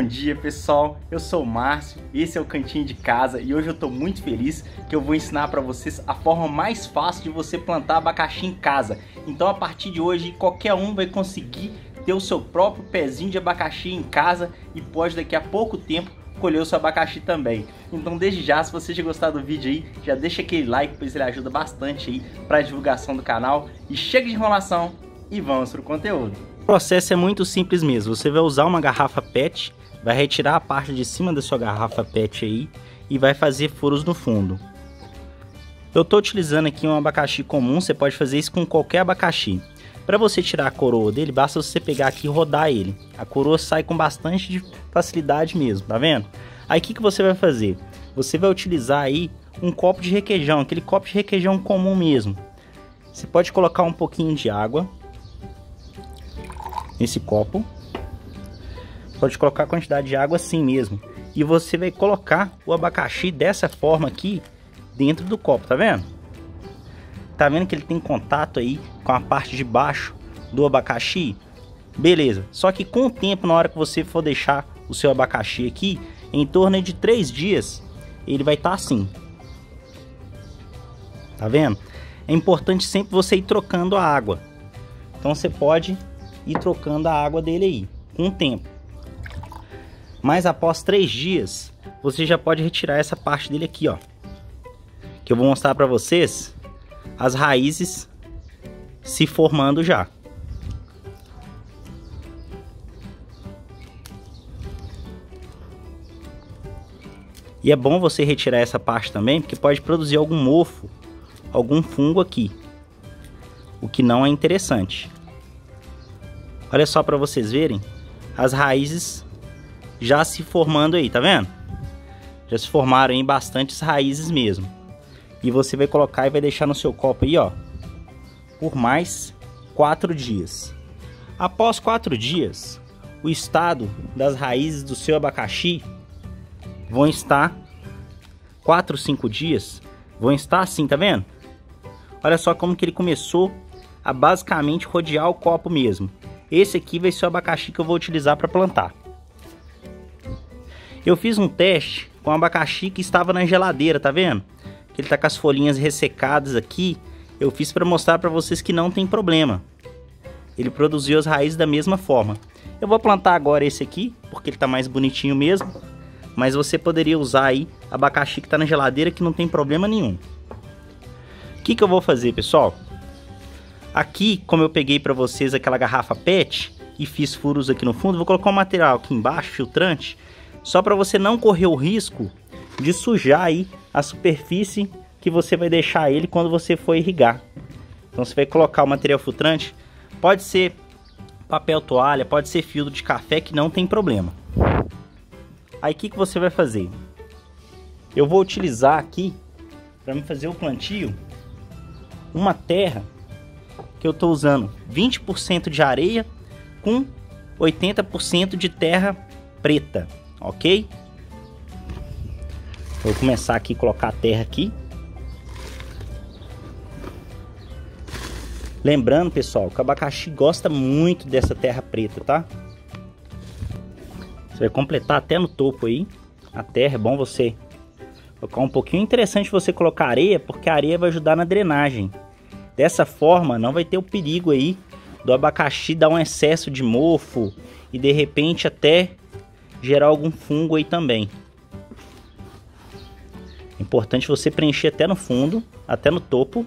Bom dia pessoal, eu sou o Márcio, esse é o Cantinho de Casa e hoje eu estou muito feliz que eu vou ensinar para vocês a forma mais fácil de você plantar abacaxi em casa. Então a partir de hoje qualquer um vai conseguir ter o seu próprio pezinho de abacaxi em casa e pode daqui a pouco tempo colher o seu abacaxi também. Então desde já, se você já gostar do vídeo aí, já deixa aquele like, pois ele ajuda bastante aí para a divulgação do canal. E chega de enrolação e vamos pro conteúdo. O processo é muito simples mesmo, você vai usar uma garrafa PET, vai retirar a parte de cima da sua garrafa PET aí e vai fazer furos no fundo. Eu estou utilizando aqui um abacaxi comum, você pode fazer isso com qualquer abacaxi. Para você tirar a coroa dele, basta você pegar aqui e rodar ele. A coroa sai com bastante facilidade mesmo, tá vendo? Aí o que você vai fazer? Você vai utilizar aí um copo de requeijão, aquele copo de requeijão comum mesmo. Você pode colocar um pouquinho de água nesse copo. Pode colocar a quantidade de água assim mesmo. E você vai colocar o abacaxi dessa forma aqui dentro do copo, tá vendo? Tá vendo que ele tem contato aí com a parte de baixo do abacaxi? Beleza. Só que com o tempo, na hora que você for deixar o seu abacaxi aqui, em torno de 3 dias, ele vai estar assim. Tá vendo? É importante sempre você ir trocando a água. Então você pode ir trocando a água dele aí, com o tempo. Mas após 3 dias, você já pode retirar essa parte dele aqui, ó. Que eu vou mostrar pra vocês as raízes se formando já. E é bom você retirar essa parte também, porque pode produzir algum mofo, algum fungo aqui, o que não é interessante. Olha só para vocês verem as raízes já se formando aí, tá vendo? Já se formaram em bastantes raízes mesmo. E você vai colocar e vai deixar no seu copo aí, ó, por mais 4 dias. Após 4 dias, o estado das raízes do seu abacaxi vão estar 4, 5 dias, vão estar assim, tá vendo? Olha só como que ele começou a basicamente rodear o copo mesmo. Esse aqui vai ser o abacaxi que eu vou utilizar para plantar. Eu fiz um teste com o abacaxi que estava na geladeira, tá vendo? Que ele tá com as folhinhas ressecadas aqui. Eu fiz para mostrar para vocês que não tem problema. Ele produziu as raízes da mesma forma. Eu vou plantar agora esse aqui, porque ele tá mais bonitinho mesmo. Mas você poderia usar aí abacaxi que tá na geladeira, que não tem problema nenhum. O que eu vou fazer, pessoal? Aqui, como eu peguei para vocês aquela garrafa PET e fiz furos aqui no fundo, vou colocar um material aqui embaixo, filtrante, só para você não correr o risco de sujar aí a superfície que você vai deixar ele quando você for irrigar. Então você vai colocar o material filtrante, pode ser papel toalha, pode ser filtro de café, que não tem problema. Aí o que você vai fazer? Eu vou utilizar aqui, para me fazer o plantio, uma terra que eu estou usando 20% de areia com 80% de terra preta, ok? Vou começar aqui a colocar a terra aqui. Lembrando, pessoal, que o abacaxi gosta muito dessa terra preta, tá? Você vai completar até no topo aí. A terra é bom você colocar um pouquinho. Interessante você colocar areia, porque a areia vai ajudar na drenagem. Dessa forma, não vai ter o perigo aí do abacaxi dar um excesso de mofo e de repente até gerar algum fungo aí também. É importante você preencher até no fundo, até no topo.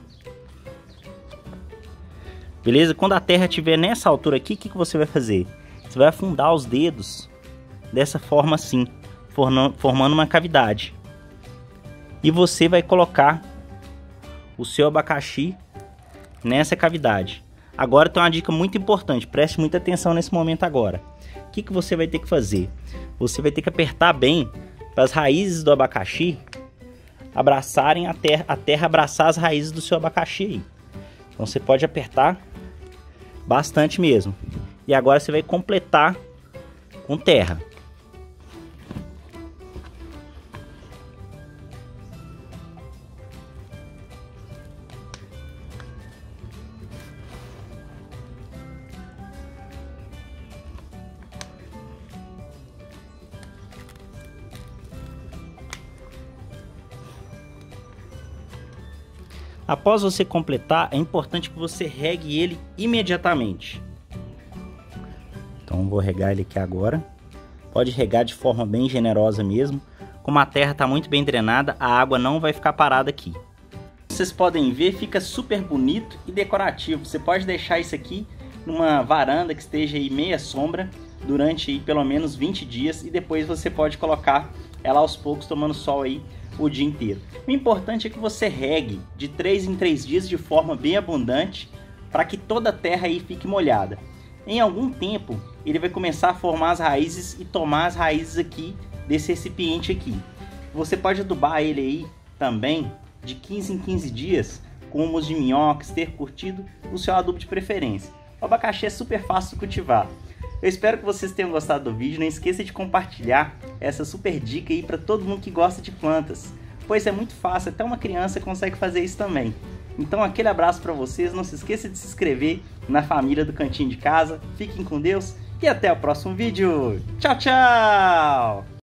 Beleza? Quando a terra estiver nessa altura aqui, o que você vai fazer? Você vai afundar os dedos dessa forma assim, formando uma cavidade. E você vai colocar o seu abacaxi nessa cavidade. Agora tem uma dica muito importante, preste muita atenção nesse momento agora. O que você vai ter que fazer? Você vai ter que apertar bem para as raízes do abacaxi abraçarem a terra abraçar as raízes do seu abacaxi aí. Então você pode apertar bastante mesmo. E agora você vai completar com terra. Após você completar, é importante que você regue ele imediatamente. Então vou regar ele aqui agora. Pode regar de forma bem generosa mesmo. Como a terra está muito bem drenada, a água não vai ficar parada aqui. Vocês podem ver, fica super bonito e decorativo. Você pode deixar isso aqui numa varanda que esteja aí meia sombra durante aí pelo menos 20 dias e depois você pode colocar ela aos poucos tomando sol aí o dia inteiro. O importante é que você regue de 3 em 3 dias de forma bem abundante para que toda a terra aí fique molhada. Em algum tempo ele vai começar a formar as raízes e tomar as raízes aqui desse recipiente aqui. Você pode adubar ele aí também de 15 em 15 dias com humus de minhoca, esterco curtido, o seu adubo de preferência. O abacaxi é super fácil de cultivar. Eu espero que vocês tenham gostado do vídeo. Não esqueça de compartilhar essa super dica aí para todo mundo que gosta de plantas, pois é muito fácil, até uma criança consegue fazer isso também. Então aquele abraço para vocês, não se esqueça de se inscrever na família do Cantinho de Casa. Fiquem com Deus e até o próximo vídeo. Tchau, tchau!